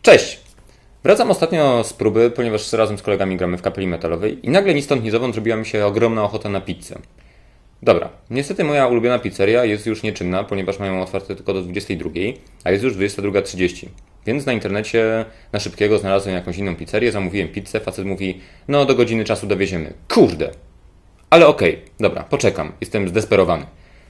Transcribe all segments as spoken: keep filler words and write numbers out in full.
Cześć! Wracam ostatnio z próby, ponieważ razem z kolegami gramy w kapeli metalowej i nagle ni stąd ni zowąd zrobiła mi się ogromna ochota na pizzę. Dobra, niestety moja ulubiona pizzeria jest już nieczynna, ponieważ mają otwarte tylko do dwudziestej drugiej, a jest już dwudziesta druga trzydzieści. Więc na internecie na szybkiego znalazłem jakąś inną pizzerię, zamówiłem pizzę, facet mówi, no do godziny czasu dowieziemy. Kurde! Ale okej, okay, dobra, poczekam, jestem zdesperowany.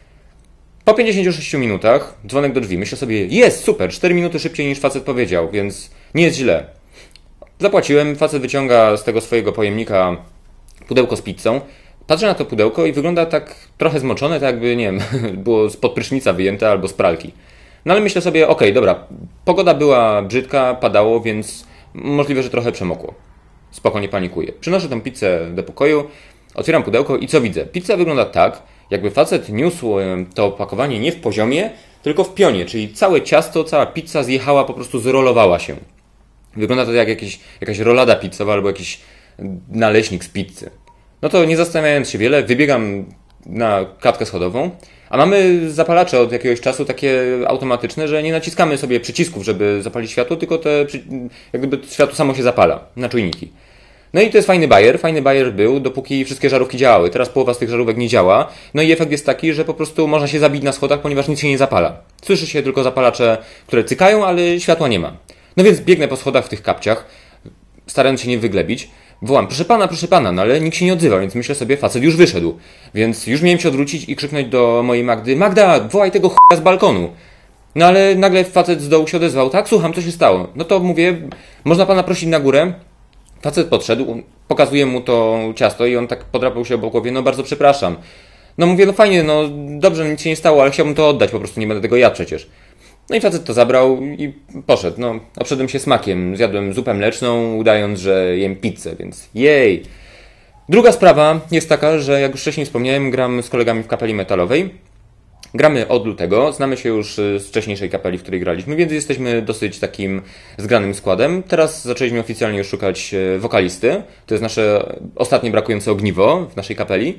Po pięćdziesięciu sześciu minutach dzwonek do drzwi. Myślę sobie, jest super, cztery minuty szybciej niż facet powiedział, więc nie jest źle. Zapłaciłem, facet wyciąga z tego swojego pojemnika pudełko z pizzą. Patrzę na to pudełko i wygląda tak trochę zmoczone, tak jakby, nie wiem, było spod prysznica wyjęte albo z pralki. No ale myślę sobie, okej, okay, dobra, pogoda była brzydka, padało, więc możliwe, że trochę przemokło. Spoko, nie panikuję. Przynoszę tą pizzę do pokoju, otwieram pudełko i co widzę? Pizza wygląda tak, jakby facet niósł to opakowanie nie w poziomie, tylko w pionie, czyli całe ciasto, cała pizza zjechała, po prostu zrolowała się. Wygląda to jak jakieś, jakaś rolada pizzowa albo jakiś naleśnik z pizzy. No to nie zastanawiając się wiele, wybiegam na klatkę schodową, a mamy zapalacze od jakiegoś czasu takie automatyczne, że nie naciskamy sobie przycisków, żeby zapalić światło, tylko te, jak gdyby światło samo się zapala na czujniki. No i to jest fajny bajer, fajny bajer był, dopóki wszystkie żarówki działały. Teraz połowa z tych żarówek nie działa. No i efekt jest taki, że po prostu można się zabić na schodach, ponieważ nic się nie zapala. Słyszy się tylko zapalacze, które cykają, ale światła nie ma. No więc biegnę po schodach w tych kapciach, starając się nie wyglebić. Wołam, proszę pana, proszę pana, no ale nikt się nie odzywa, więc myślę sobie, facet już wyszedł. Więc już miałem się odwrócić i krzyknąć do mojej Magdy, Magda, wołaj tego ch**a z balkonu. No ale nagle facet z dołu się odezwał, tak, słucham, co się stało? No to mówię, można pana prosić na górę? Facet podszedł, pokazuje mu to ciasto i on tak podrapał się obok głowie, no bardzo przepraszam. No mówię, no fajnie, no dobrze, nic się nie stało, ale chciałbym to oddać, po prostu nie będę tego jadł przecież. No i facet to zabrał i poszedł, no obszedłem się smakiem, zjadłem zupę mleczną, udając, że jem pizzę, więc jej. Druga sprawa jest taka, że jak już wcześniej wspomniałem, gram z kolegami w kapeli metalowej. Gramy od lutego, znamy się już z wcześniejszej kapeli, w której graliśmy, więc jesteśmy dosyć takim zgranym składem. Teraz zaczęliśmy oficjalnie już szukać wokalisty. To jest nasze ostatnie brakujące ogniwo w naszej kapeli.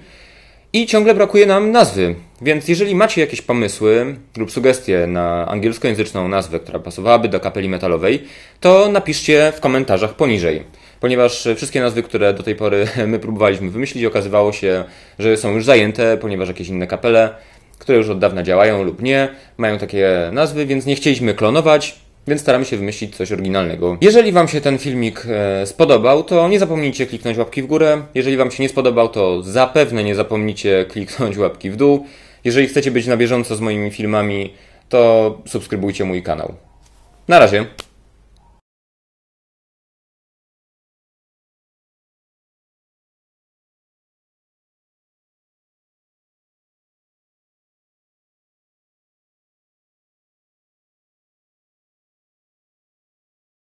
I ciągle brakuje nam nazwy, więc jeżeli macie jakieś pomysły lub sugestie na angielskojęzyczną nazwę, która pasowałaby do kapeli metalowej, to napiszcie w komentarzach poniżej. Ponieważ wszystkie nazwy, które do tej pory my próbowaliśmy wymyślić, okazywało się, że są już zajęte, ponieważ jakieś inne kapele, które już od dawna działają lub nie, mają takie nazwy, więc nie chcieliśmy klonować, więc staramy się wymyślić coś oryginalnego. Jeżeli Wam się ten filmik e, spodobał, to nie zapomnijcie kliknąć łapki w górę. Jeżeli Wam się nie spodobał, to zapewne nie zapomnijcie kliknąć łapki w dół. Jeżeli chcecie być na bieżąco z moimi filmami, to subskrybujcie mój kanał. Na razie!